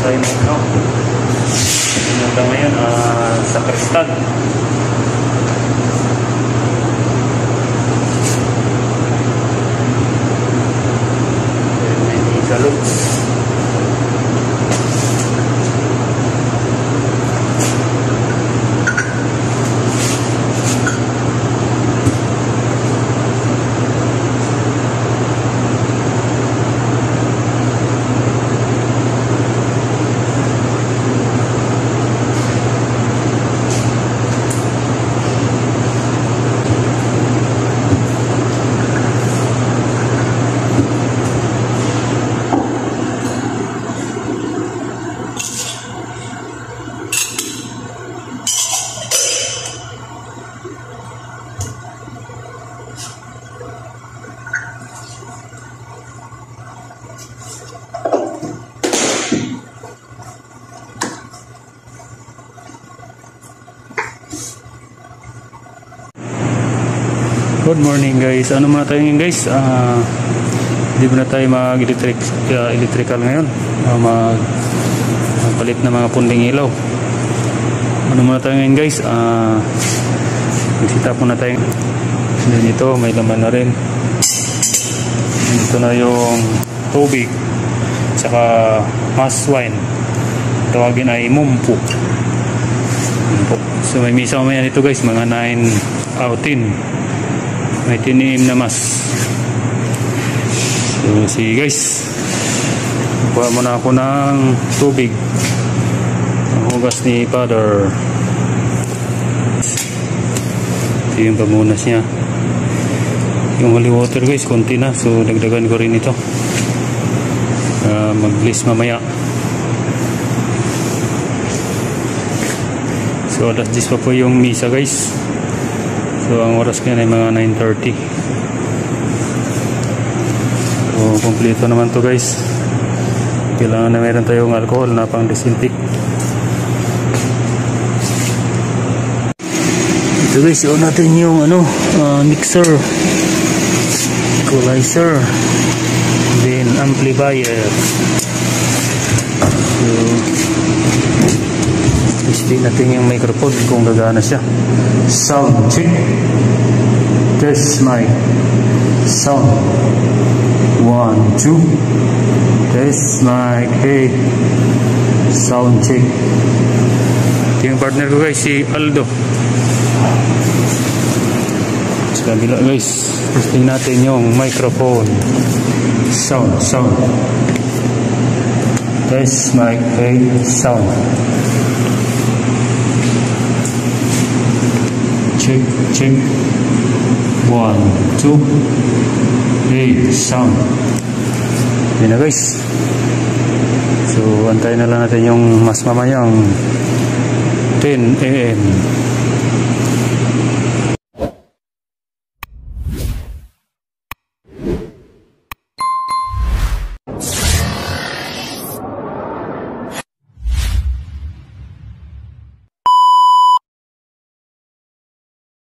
tayo no? Hanggang ngayon sa Kristal. May galots. Good morning guys. Ano muna tayo ngayon guys? Hindi muna tayo mag-electrical ngayon. Magpalit na mga punding ilaw. Ano muna tayo ngayon guys? Mag-set up muna tayo. Then ito may laman na rin. Ito na yung tubig. Tsaka mass wine. Tawagin ay mumpo. So may misa mamaya nito guys. Mga 9 out 10. May tiniim na mas. So sige guys, kuha muna ako ng tubig, ang hugas ni Father. Ito yung pamunas niya. Yung holy water guys konti na, so dagdagan ko rin ito mag-bliss mamaya. So alas 10 pa po yung misa guys. So ang oras ngayon ay mga 9:30. So kompleto naman to guys. Kailangan na meron tayong alcohol na pang disinfect. Ito guys, yun natin yung mixer, equalizer, then amplifier. So i-stick natin yung microphone kung gagana siya. Sound check. Test mic. Sound 1, 2. Test mic. Hey. Sound check. Ito yung partner ko guys, si Aldo. Sa kabila guys, testing natin yung microphone. Sound. Test mic. Hey. Sound. Check 1, 2. Hey, sound. Yan na guys. So antayin na lang natin yung mas mamayang 10 AM.